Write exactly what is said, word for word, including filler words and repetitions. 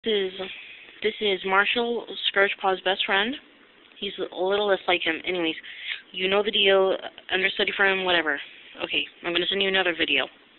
This is this is Marshall, Scourgepaw's best friend. He's a little less like him. Anyways, you know the deal. Understudy for him, whatever. Okay, I'm gonna send you another video.